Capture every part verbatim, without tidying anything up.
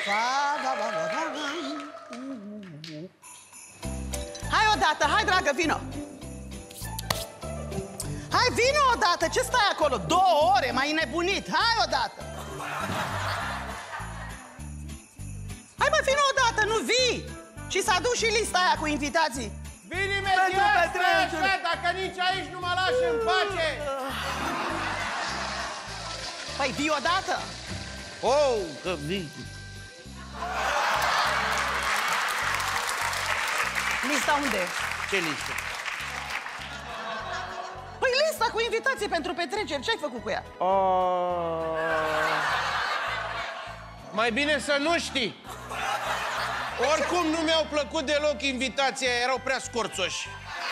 Hai odată, hai dragă, vino. Hai, vino odată, ce stai acolo? Două ore, m-ai nebunit, hai odată. Hai mă, vino odată, nu vii. Și s-a dus și lista aia cu invitații. Vin imediat, stai așa, dacă nici aici nu mă lași în pace. Păi vii odată. Oh, că vii. Lista unde? Ce listă? Păi lista cu invitații pentru petreceri, ce-ai făcut cu ea? Oh. Mai bine să nu știi. Oricum nu mi-au plăcut deloc invitația, erau prea scorțoși.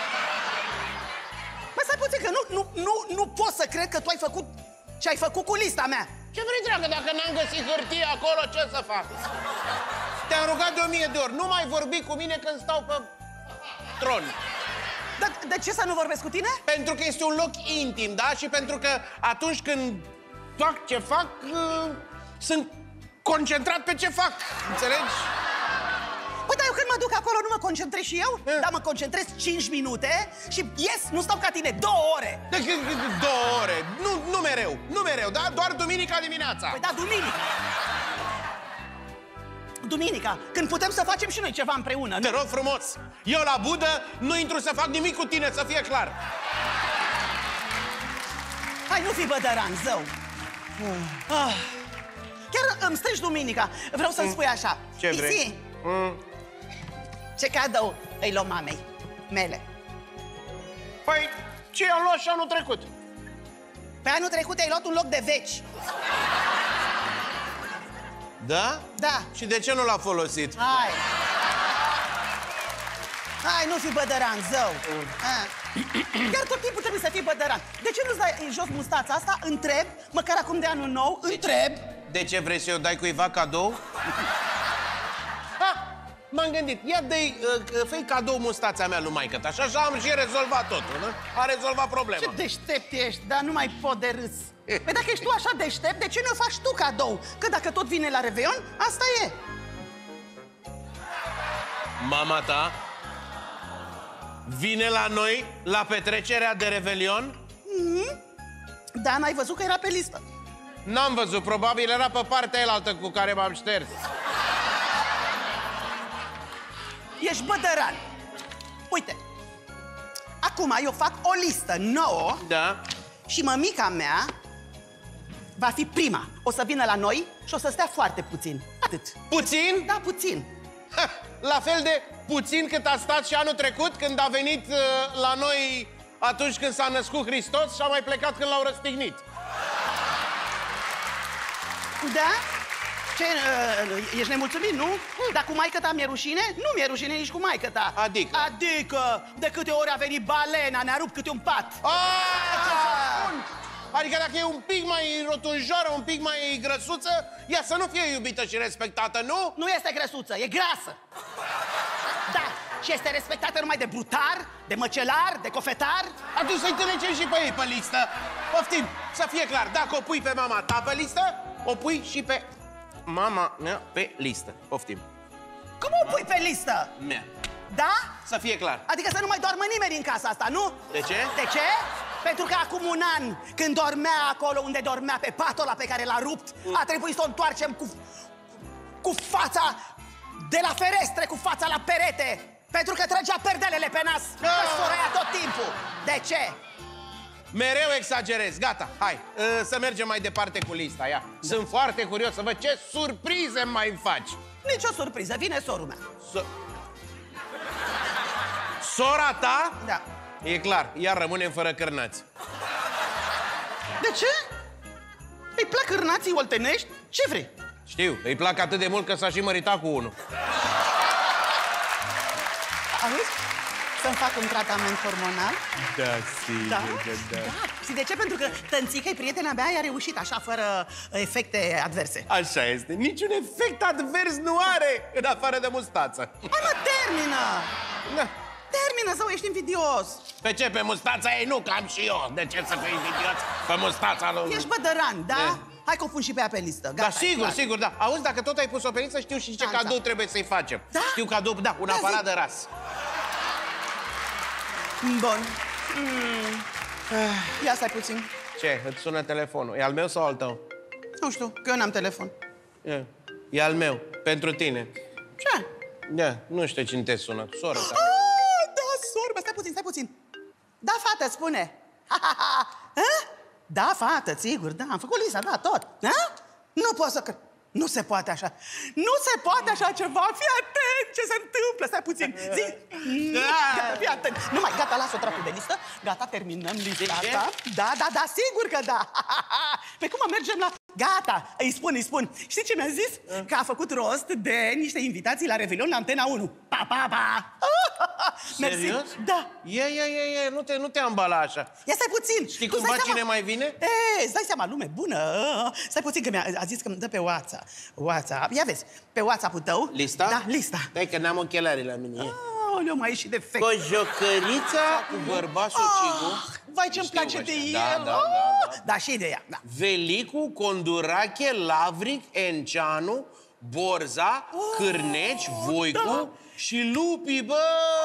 Mă, stai puțin, că nu, nu, nu, nu pot să cred că tu ai făcut ce ai făcut cu lista mea. Ce vrei, dragă, dacă n-am găsit hârtie acolo, ce să fac? Te-am rugat de o mie de ori, nu mai vorbi cu mine când stau pe tron. Dar de ce să nu vorbesc cu tine? Pentru că este un loc intim, da? Și pentru că atunci când fac ce fac, uh, sunt concentrat pe ce fac, înțelegi? Păi, dar eu când mă duc acolo nu mă concentrez și eu? E? Dar mă concentrez cinci minute și ies, nu stau ca tine, două ore. De două ore, nu, nu mereu, nu mereu, da? Doar duminica dimineața. Păi da, duminica. Duminica, când putem să facem și noi ceva împreună. Te rog frumos, eu la budă nu intru să fac nimic cu tine, să fie clar. Hai, nu fi bădăran, zău. Ah. Chiar îmi strici duminica. Vreau să-mi spui așa. Ce vrei? Isi, Mm. ce cadou îi luăm mamei mele? Păi, ce am luat și anul trecut? Pe anul trecut ai luat un loc de veci. Da? Da. Și de ce nu l-a folosit? Hai. Hai, nu fi bădăran, zău. Ah. Chiar tot timpul trebuie să fii bădăran. De ce nu-ți dai jos mustața asta? Întreb, măcar acum de anul nou, întreb. De ce vrei să-i o dai cuiva cadou? Ha, m-am gândit, ia dă-i, uh, fă-i cadou mustața mea lui maică-ta. Și așa am și rezolvat totul, nu? A rezolvat problema. Ce deștept ești, dar nu mai pot de râs. Păi dacă ești tu așa deștept, de ce nu faci tu cadou? Că dacă tot vine la Reveion, asta e. Mama ta vine la noi la petrecerea de Revelion? Mm-hmm. Da, n-ai văzut că era pe listă. N-am văzut, probabil era pe partea elaltă cu care m-am șters. Ești bădăran. Uite, acum eu fac o listă nouă. Da. Și mămica mea va fi prima. O să vină la noi și o să stea foarte puțin. Atât. Puțin? Da, puțin. Ha, la fel de puțin cât a stat și anul trecut când a venit uh, la noi atunci când s-a născut Hristos și a mai plecat când l-au răstignit. Da? Ce, uh, ești nemulțumit, nu? Dar cu maică-ta mi-e rușine? Nu mi-e rușine nici cu maică-ta. Adică? Adică, de câte ori a venit balena, ne-a rupt câte un pat. Ah! Adică dacă e un pic mai rotunjoară, un pic mai grăsuță, ea să nu fie iubită și respectată, nu? Nu este grăsuță, e grasă. Da, și este respectată numai de brutar, de măcelar, de cofetar. Atunci să-i trecem și pe ei pe listă. Poftim, să fie clar, dacă o pui pe mama ta pe listă, o pui și pe mama mea pe listă. Poftim. Cum o pui pe listă? Mea. Da? Să fie clar. Adică să nu mai doarmă nimeni în casa asta, nu? De ce? De ce? Pentru că acum un an, când dormea acolo unde dormea, pe patul ăla pe care l-a rupt, mm. a trebuit să o întoarcem cu, cu fața de la ferestre, cu fața la perete, pentru că trăgea perdelele pe nas, că sfărăia tot timpul. De ce? Mereu exagerez. Gata, hai, să mergem mai departe cu lista, ia. Sunt foarte curios să văd ce surprize mai faci. Nici o surpriză, vine sorul meu. So Sora ta? Da. E clar, iar rămânem fără cârnați. De ce? Îi plac cârnații oltenești? Ce vrei? Știu, îi plac atât de mult că s-a și măritat cu unul. Auzi? Să-mi fac un tratament hormonal? Da, sigur Da? că da. Da. Și de ce? Pentru că tănțica-i, prietena mea, i-a reușit așa, fără efecte adverse. Așa este, niciun efect advers nu are, în afară de mustață. Hai mă, termină! Da. Termină sau ești invidios? Pe ce? Pe mustața ei nu, că am și eu. De ce să fii invidios pe mustața lui? Ești bădăran, da? E. Hai că o pun și pe ea pe listă. Gata, Da, sigur, clar. sigur, da. Auzi, dacă tot ai pus-o pe listă, știu și ce Așa. cadou trebuie să-i facem. Da? Știu cadou, da, un Da, aparat zi. de ras. Bun. Mm. Ia stai puțin. Ce? Îți sună telefonul. E al meu sau al tău? Nu știu, că eu n-am telefon. E, e al meu. Pentru tine. Ce? Da, nu știu cine te sună. Sora ta. Ah, da, sorbă, stai puțin, stai puțin. Da, fată, spune. Ha, ha, ha. Ha? Da, fată, sigur, da, am făcut lista, da, tot. Ha? Nu pot să cred. Nu se poate așa. Nu se poate așa ceva. Fii atent ce se întâmplă. Stai puțin. Zi. Gata, fii atent. Nu mai, gata, las-o dracu de listă. Gata, terminăm lista asta. Da, da, da, sigur că da. Pe cum mergem la... Gata, îi spun, îi spun. Știi ce mi-a zis? Că a făcut rost de niște invitații la Revelion la Antena unu. Pa, pa, pa. Mersi. Serios? Da. Ie, ie, ie, ie, nu te, nu te ambala așa. Ia stai puțin. Știi Tu cumva stai cine seama? mai vine? E, îți dai seama, lume bună. Stai puțin că mi-a a zis că îmi dă pe WhatsApp. WhatsApp. Ia vezi, pe WhatsApp-ul tău. Lista? Da, lista. Dai că n-am ochelari la mine. Ie. Aoleu, mai ieșit de fect. Cu jocărița cu bărbasul Cigu. Vai, ce-mi Știu place pe de ăștia. el. Da, da, Ah, da, da. Da, și de ea, da. Velicu, Condurache, Lavric, Enceanu, Borza, Cârneci, Voicu da. și Lupi, bă!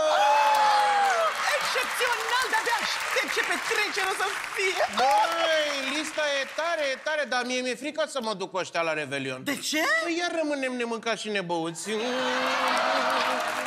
Excepțional, de-abia aștept ce petrecere o să fie. Băi, lista e tare, e tare, dar mie mi-e frică să mă duc cu ăștia la Revelion. De ce? Păi iar rămânem nemâncați și nebăuți.